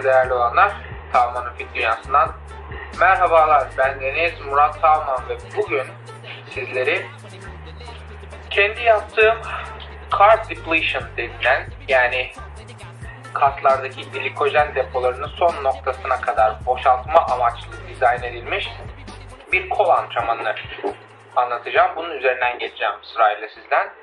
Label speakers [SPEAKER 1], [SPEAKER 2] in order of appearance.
[SPEAKER 1] Selamlar değerli olanlar. Tavman'ın Fit Dünyası'ndan merhabalar. Ben Deniz Murat Tavman ve bugün sizleri kendi yaptığım carb depletion denilen, yani kaslardaki glikojen depolarını son noktasına kadar boşaltma amaçlı dizayn edilmiş bir kol antrenmanını anlatacağım. Bunun üzerinden geçeceğim sırayla sizden.